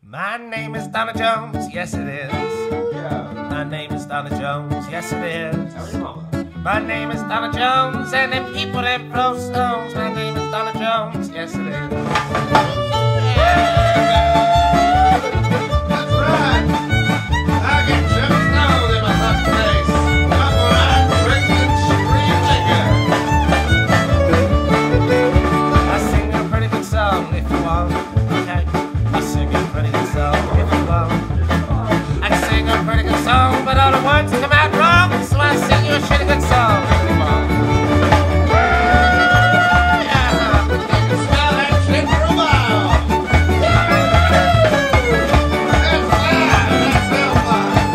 My name is Donna Jones, yes it is. Yeah. My name is Donna Jones, yes it is. Tell your mama. My name is Donna Jones, and them people that throw stones. My name is Donna Jones, yes it is. That's right. I get Jim Stone in my hot face. Come on, drinking street liquor. I sing a pretty good song if you want. Okay, I sing a pretty good song if you want. I can sing a pretty good song, but all the words come out wrong, so I sing you a shitty good song if you want. Smell that shit for a while. That's fine. That smells fine.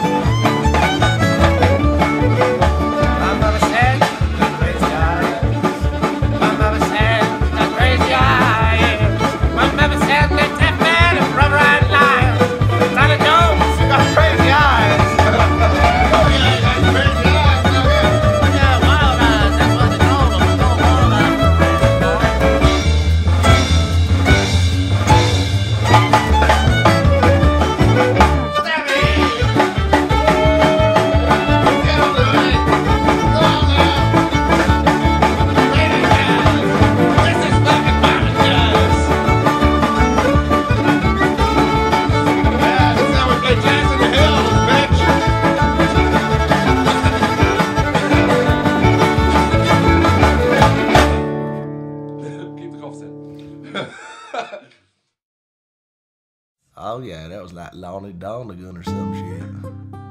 My mother said, you got crazy eyes. My mother said, you got crazy eyes. My mother said, that tap man and rubber eyed liar. Donna Jones, you got crazy eyes. Oh yeah, that's crazy eyes. Now here. Yeah, wild eyes, that's what they call them. They call wild eyes for crazy eyes. What's that mean? Get on the way. Go on now. Ladies and gentlemen, this is fucking Mama Jazz. Yeah, this is how we play jazz in the hills, bitch. Keep the coughs in. Oh yeah, that was like Lonnie Donegan or some shit.